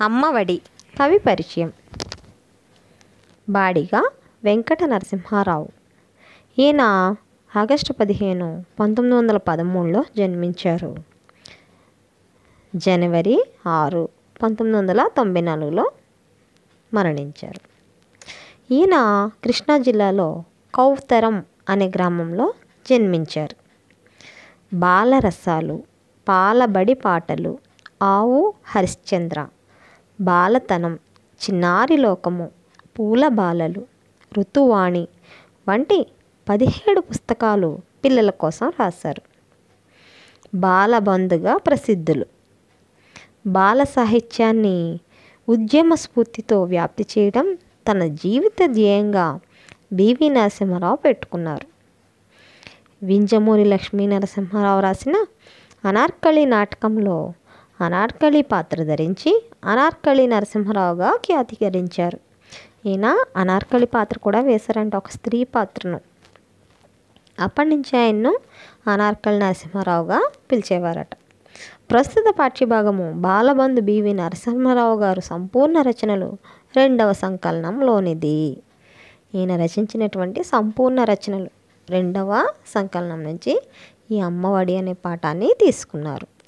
అమ్మఒడి కవి పరిచయం. బాడిగ వెంకట నరసింహారావు. ఈయన ఆగస్టు 15, 1913లో జన్మించారు. జనవరి 6, 1994లో మరణించారు. ఈయన కృష్ణా జిల్లాలో కౌతరం అనే గ్రామంలో జన్మించారు. బాలరసాలు, పాలబడి పాటలు, ఆవు హరిశ్చంద్ర, బాలతనం, చిన్నారి లోకము, పూల బాలలు, ఋతువాణి వంటి 17 పుస్తకాలు పిల్లల కోసం రాశారు. బాలబంధుగా ప్రసిద్ధులు. బాల సాహిత్యాన్ని ఉద్యమ స్ఫూర్తితో వ్యాప్తి చేయడం తన జీవిత ధ్యేయంగా బివి నరసింహారావు పెట్టుకున్నారు. వింజమూరి లక్ష్మీ నరసింహారావు రాసిన అనార్కలి నాటకంలో అనార్కలి పాత్ర ధరించి అనార్కలి నరసింహారావుగా ఖ్యాతిగరించారు. ఈయన అనార్కలి పాత్ర కూడా వేశారంట, ఒక స్త్రీ పాత్రను. అప్పటి నుంచి ఆయన్ను అనార్కలి నరసింహారావుగా పిలిచేవారట. ప్రస్తుత పాఠ్యభాగము బాలబంధు బివి నరసింహారావు గారు సంపూర్ణ రచనలు 2వ సంకలనంలోనిది. ఈయన రచించినటువంటి సంపూర్ణ రచనలు 2వ సంకలనం నుంచి ఈ అమ్మఒడి అనే పాఠాన్ని తీసుకున్నారు.